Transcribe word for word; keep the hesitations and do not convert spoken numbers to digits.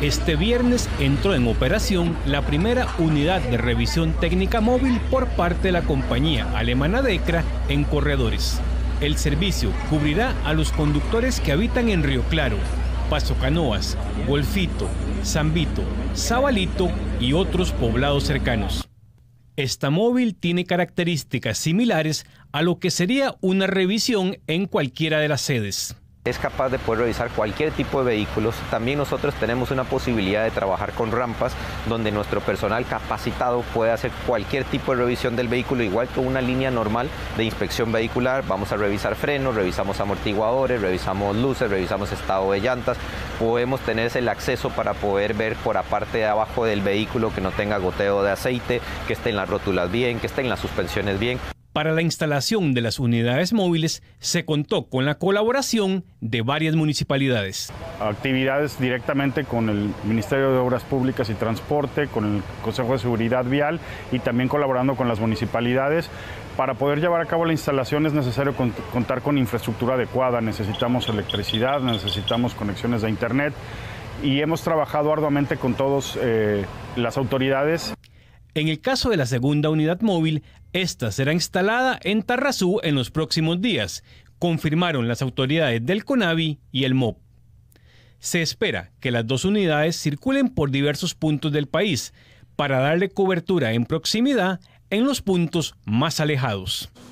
Este viernes entró en operación la primera unidad de revisión técnica móvil por parte de la compañía alemana Dekra en corredores. El servicio cubrirá a los conductores que habitan en Río Claro, Paso Canoas, Golfito, San Vito, Sabalito y otros poblados cercanos. Esta móvil tiene características similares a lo que sería una revisión en cualquiera de las sedes. Es capaz de poder revisar cualquier tipo de vehículos. También nosotros tenemos una posibilidad de trabajar con rampas donde nuestro personal capacitado puede hacer cualquier tipo de revisión del vehículo, igual que una línea normal de inspección vehicular. Vamos a revisar frenos, revisamos amortiguadores, revisamos luces, revisamos estado de llantas. Podemos tener el acceso para poder ver por la parte de abajo del vehículo que no tenga goteo de aceite, que estén las rótulas bien, que estén las suspensiones bien. Para la instalación de las unidades móviles se contó con la colaboración de varias municipalidades. Actividades directamente con el Ministerio de Obras Públicas y Transporte, con el Consejo de Seguridad Vial y también colaborando con las municipalidades. Para poder llevar a cabo la instalación es necesario contar con infraestructura adecuada, necesitamos electricidad, necesitamos conexiones de internet y hemos trabajado arduamente con todas eh, las autoridades. En el caso de la segunda unidad móvil, esta será instalada en Tarrazú en los próximos días, confirmaron las autoridades del CONAVI y el M O P. Se espera que las dos unidades circulen por diversos puntos del país para darle cobertura en proximidad en los puntos más alejados.